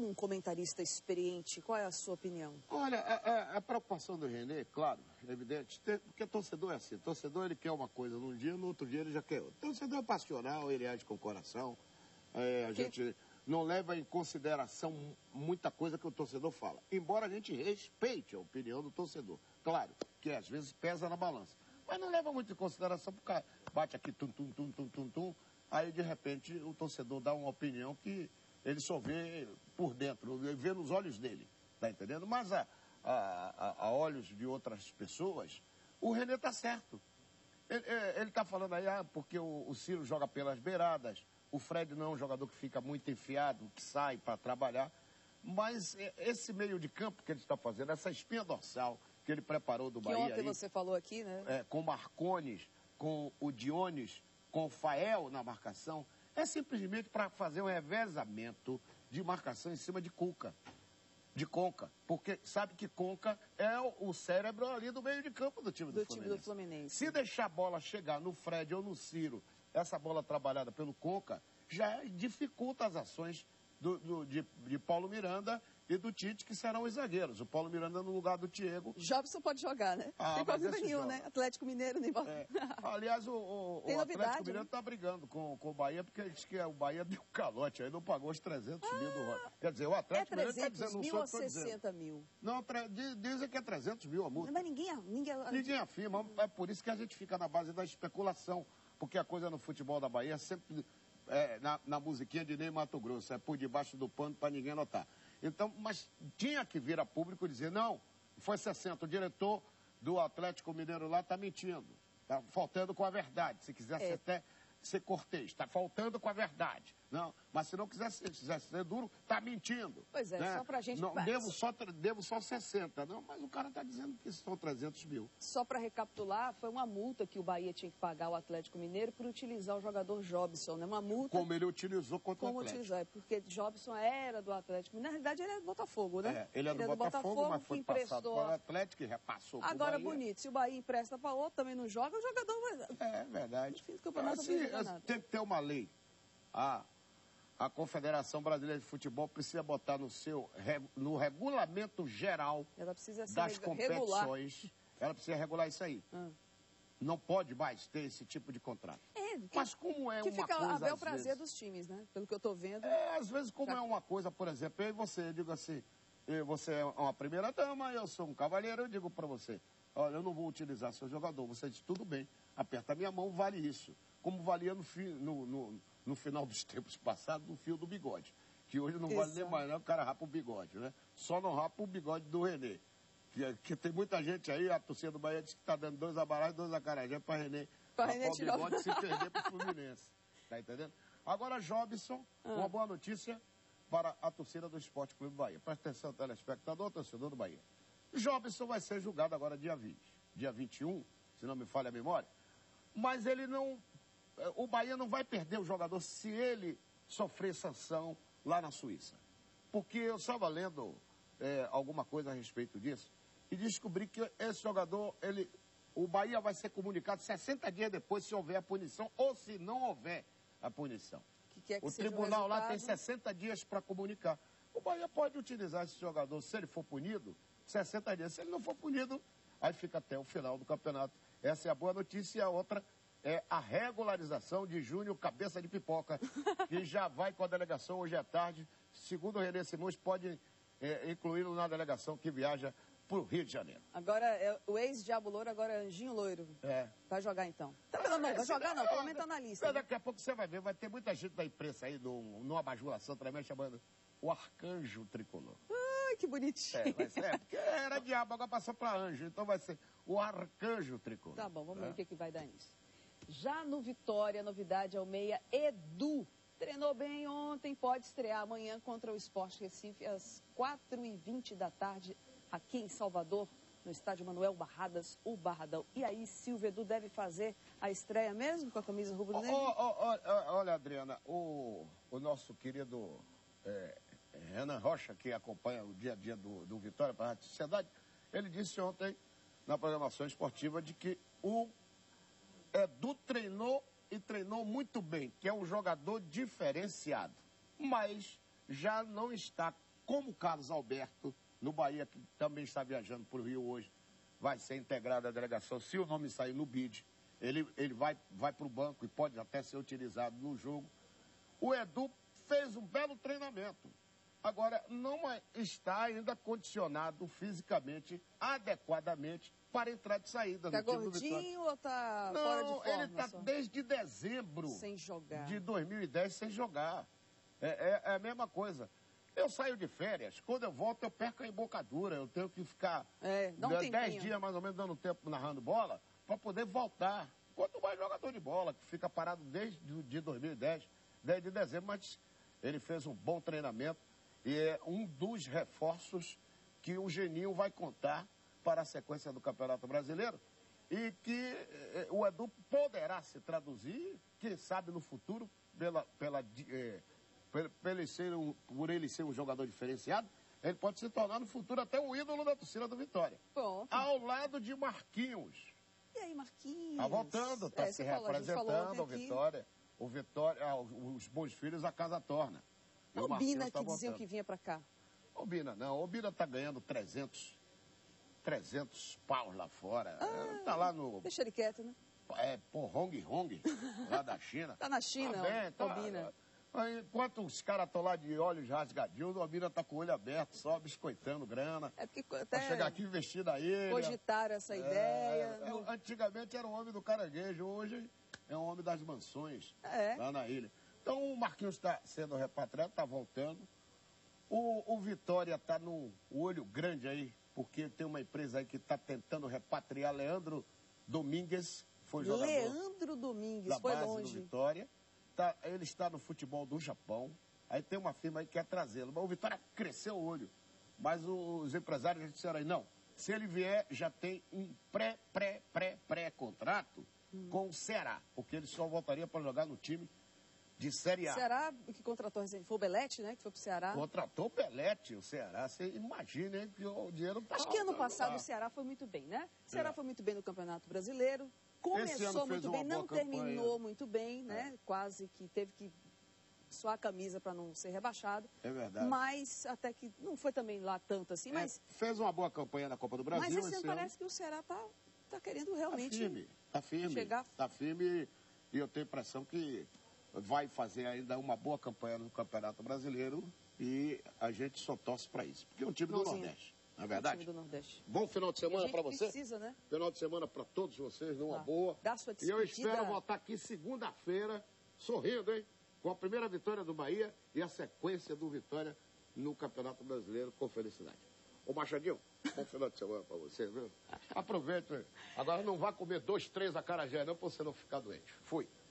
como um comentarista experiente, qual é a sua opinião? Olha, a preocupação do René, claro, é evidente, porque torcedor é assim, torcedor ele quer uma coisa num dia, no outro dia ele já quer outra. Torcedor é passional, ele age com o coração, a gente não leva em consideração muita coisa que o torcedor fala, embora a gente respeite a opinião do torcedor, claro, que às vezes pesa na balança, mas não leva muito em consideração, porque bate aqui, tum, aí de repente o torcedor dá uma opinião que ele só vê por dentro, vê nos olhos dele, tá entendendo? Mas a olhos de outras pessoas, o René tá certo. Ele tá falando aí, porque o Ciro joga pelas beiradas, o Fred não é um jogador que fica muito enfiado, que sai para trabalhar, mas esse meio de campo que ele está fazendo, essa espinha dorsal que ele preparou do Bahia... Que ontem você falou aqui, né? Com Marcones, com o Dionis, com o Fael na marcação, é simplesmente para fazer um revezamento de marcação em cima de Conca, porque sabe que Conca é o cérebro ali do meio de campo do time do Fluminense. Se deixar a bola chegar no Fred ou no Ciro, essa bola trabalhada pelo Conca, já dificulta as ações de Paulo Miranda e do Tite, que serão os zagueiros. O Paulo Miranda no lugar do Thiago. Jobson pode jogar, né? Tem problema nenhum, né? Atlético Mineiro nem volta. Aliás, o Atlético Mineiro está brigando com o Bahia, porque diz que o Bahia deu calote, aí não pagou os 300 mil do Rocha. Quer dizer, o Atlético Mineiro está dizendo... 300 mil ou 60 mil? Não, dizem que é 300 mil a multa. Mas ninguém afirma, é por isso que a gente fica na base da especulação, porque a coisa no futebol da Bahia é sempre na musiquinha de Ney Mato Grosso, é por debaixo do pano para ninguém notar. Então, mas tinha que vir a público dizer, não, foi 60, o diretor do Atlético Mineiro lá está mentindo, está faltando com a verdade, se quisesse até ser cortês, está faltando com a verdade. Não, mas se não quisesse ser duro, está mentindo. Pois é, né? Só para a gente... Não, devo só 60, não, mas o cara está dizendo que são 300 mil. Só para recapitular, foi uma multa que o Bahia tinha que pagar ao Atlético Mineiro por utilizar o jogador Jobson, né? Uma multa... Como ele utilizou contra o Atlético. Porque Jobson era do Atlético Mineiro, na realidade ele é do Botafogo, né? Ele é do Botafogo, mas foi passado para o Atlético e repassou para o Bahia. Agora, bonito, se o Bahia empresta para outro, também não joga, o jogador vai... É verdade. No fim do campeonato, tem que ter uma lei. A Confederação Brasileira de Futebol precisa botar no regulamento geral das competições. Ela precisa regular isso aí. Não pode mais ter esse tipo de contrato. Mas como é uma coisa... a bel prazer dos times, né? Pelo que eu estou vendo. Às vezes, como é uma coisa, por exemplo, eu e você, eu digo assim, você é uma primeira dama, eu sou um cavalheiro, eu digo para você, olha, eu não vou utilizar seu jogador. Você diz, tudo bem, aperta a minha mão, vale isso. Como valia no final dos tempos passados, no fio do bigode. Que hoje não vale nem mais, não, o cara rapa o bigode, né? Só não rapa o bigode do René. Que tem muita gente aí, a torcida do Bahia diz que está dando 2 abarás e 2 acarajé para René. Para o bigode se perder para o Fluminense. Tá entendendo? Agora, Jobson, uma boa notícia para a torcida do Esporte Clube Bahia. Presta atenção, telespectador, torcedor do Bahia. Jobson vai ser julgado agora dia 20. Dia 21, se não me falha a memória. Mas ele não... O Bahia não vai perder o jogador se ele sofrer sanção lá na Suíça. Porque eu estava lendo alguma coisa a respeito disso e descobri que esse jogador, o Bahia vai ser comunicado 60 dias depois se houver a punição ou se não houver a punição. O tribunal lá tem 60 dias para comunicar. O Bahia pode utilizar esse jogador, se ele for punido, 60 dias. Se ele não for punido, aí fica até o final do campeonato. Essa é a boa notícia. E a outra é a regularização de Júnior Cabeça de Pipoca, que já vai com a delegação hoje à tarde. Segundo o René Simões, pode incluí-lo na delegação que viaja para o Rio de Janeiro. Agora, o ex-Diabo Louro, agora é Anjinho Loiro. Vai jogar então. Não, vai jogar não, pelo menos tá na lista. Daqui a pouco você vai ver, vai ter muita gente da imprensa aí, numa bajulação tremenda, chamando o Arcanjo Tricolor. Ai, que bonitinho. Vai ser, porque era diabo, agora passou para anjo, então vai ser o Arcanjo Tricolor. Tá bom, vamos ver o que vai dar nisso. Já no Vitória, a novidade é o meia Edu. Treinou bem ontem, pode estrear amanhã contra o Sport Recife às 4h20 da tarde, aqui em Salvador, no estádio Manuel Barradas, o Barradão. E aí, Silvio, Edu deve fazer a estreia mesmo com a camisa rubro-negra? Olha, Adriana, o nosso querido Renan Rocha, que acompanha o dia a dia do Vitória para a Rádio Sociedade, ele disse ontem, na programação esportiva, de que o Edu treinou e treinou muito bem, que é um jogador diferenciado, mas já não está como o Carlos Alberto, no Bahia, que também está viajando para o Rio hoje, vai ser integrado à delegação. Se o nome sair no BID, ele vai para o banco e pode até ser utilizado no jogo. O Edu fez um belo treinamento. Agora, não está ainda condicionado fisicamente, adequadamente, para entrar de saída. Tá gordinho ou tá fora de forma? Não, ele está desde dezembro sem jogar. De 2010 sem jogar. É a mesma coisa. Eu saio de férias, quando eu volto eu perco a embocadura, eu tenho que ficar 10 dias mais ou menos dando tempo narrando bola para poder voltar. Quanto mais jogador de bola, que fica parado desde de 2010, desde dezembro, mas ele fez um bom treinamento e é um dos reforços que o Geninho vai contar para a sequência do Campeonato Brasileiro e que o Edu poderá se traduzir, quem sabe no futuro, por ele ser um jogador diferenciado, ele pode se tornar no futuro até um ídolo da torcida do Vitória. Bom. Ao lado de Marquinhos. E aí, Marquinhos? Tá voltando, tá se representando o Vitória. O Vitória, os bons filhos, a casa torna. O Bina que diziam que vinha pra cá. O Bina não, o Bina tá ganhando 300 paus lá fora. Tá lá no... Deixa ele quieto, né? Hong Hong, lá da China. Tá na China, o Bina. Enquanto os caras estão lá de olhos rasgadinhos, o Bina tá com o olho aberto, só biscoitando grana. É porque até pra chegar aqui investir na ilha. Cogitaram essa ideia. Antigamente era o homem do caranguejo, hoje é o homem das mansões lá na ilha. Então o Marquinhos está sendo repatriado, está voltando. O Vitória está no olho grande aí, porque tem uma empresa aí que está tentando repatriar Leandro Domingues, foi jogador. Leandro Domingues, da foi base longe. Do Vitória. Ele está no futebol do Japão. Aí tem uma firma aí que quer trazê-lo. Mas o Vitória cresceu o olho. Mas os empresários disseram aí, não. Se ele vier, já tem um pré-contrato com o Ceará. Porque ele só voltaria para jogar no time de Série A. O Ceará que contratou, foi o Belete, né? Que foi pro Ceará. Contratou o Belete, o Ceará. Você imagina, hein, que o dinheiro tá... Acho que ano passado o Ceará foi muito bem, né? O Ceará foi muito bem no Campeonato Brasileiro. Começou muito bem, não terminou muito bem, né? Quase que teve que suar a camisa para não ser rebaixado. É verdade. Mas até que não foi também lá tanto assim, mas... Fez uma boa campanha na Copa do Brasil. Mas esse ano parece que o Ceará tá querendo realmente... Tá firme. Chegar... Tá firme e eu tenho a impressão que vai fazer ainda uma boa campanha no Campeonato Brasileiro e a gente só torce para isso. Porque é um time do Nordeste. Não é verdade? Time do Nordeste. Bom final de semana para você. Precisa, né? Final de semana para todos vocês, numa boa. Dá sua despedida. E eu espero voltar aqui segunda-feira, sorrindo, hein? Com a primeira vitória do Bahia e a sequência do Vitória no Campeonato Brasileiro, com felicidade. Ô Machadinho, bom final de semana para você, viu? Aproveita. Agora não vá comer 2, 3 acarajé, não, para você não ficar doente. Fui.